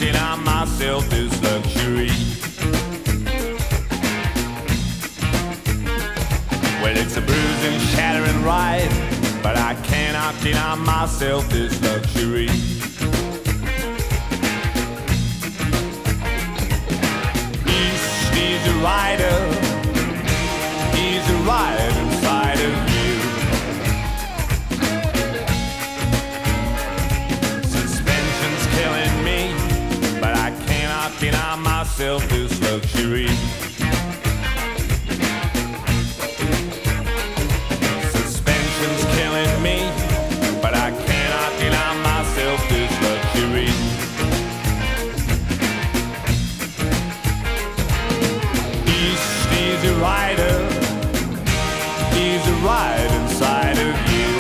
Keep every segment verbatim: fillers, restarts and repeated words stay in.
deny myself this luxury. Well, it's a bruising, shattering ride, but I cannot deny myself this luxury. East is a rider, he's a rider inside of you. Suspension's killing me, but I cannot deny myself this luxury. Suspension's killing me, but I cannot deny myself this luxury. East, he's a rider, he's a ride inside of you.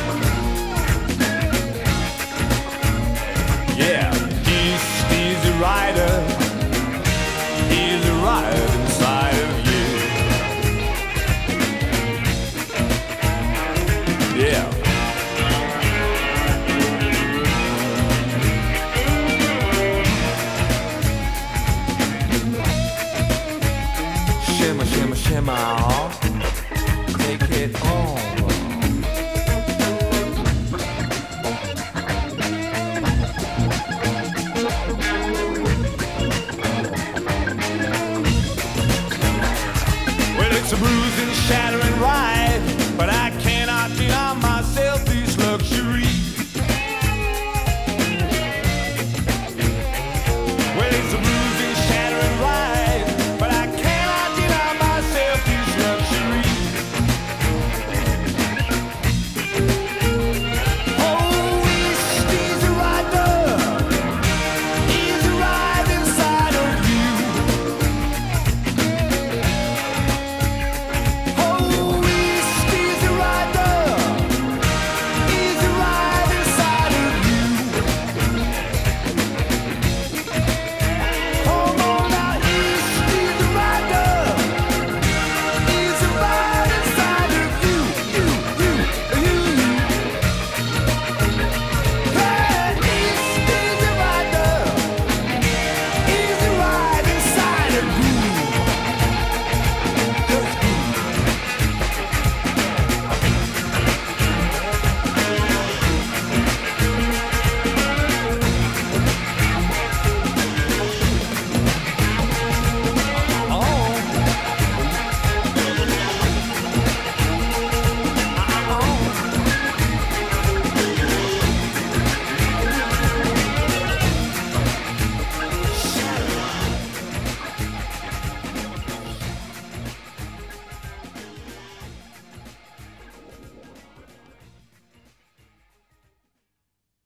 Yeah, East, he's a rider, he's a ride inside of you. Yeah. Shimmer, shimmer, shimmer, take it on. Well, it's a bruising, shattering ride,